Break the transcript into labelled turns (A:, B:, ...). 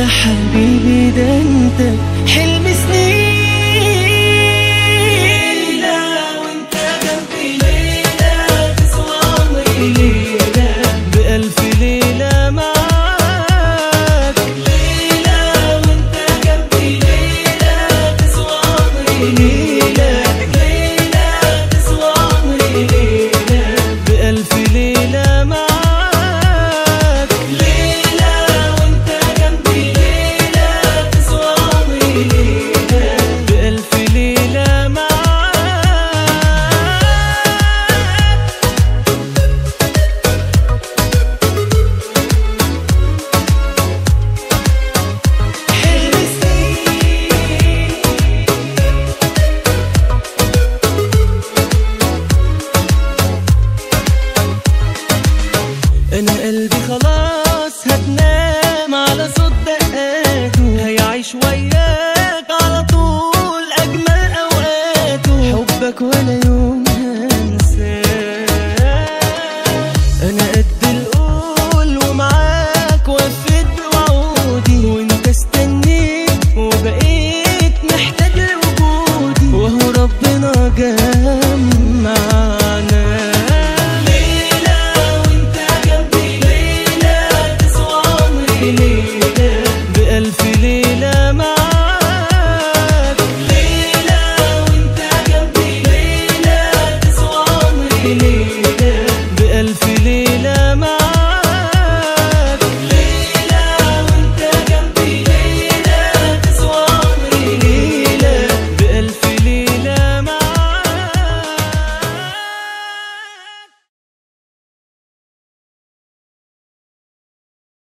A: حبيبي ده انت حلم سنين. ليلة وانت جنبي، ليلة تسوى عمري، ليلة بألف ليلة معاك. ليلة وانت جنبي، ليلة تسوى عمري، ليلة ليلة تسوى عمري، ليلة بألف ليلة معاك. أنا قلبي خلاص هتنام على صوت دقاته، هيعيش وياك على طول أجمل أوقاته، حبك ولا يوم هنساه. أنا قد القول ومعاك وفيت بوعودي، وانت استنيت وبقيت محتاج لوجودي، وهو ربنا جاب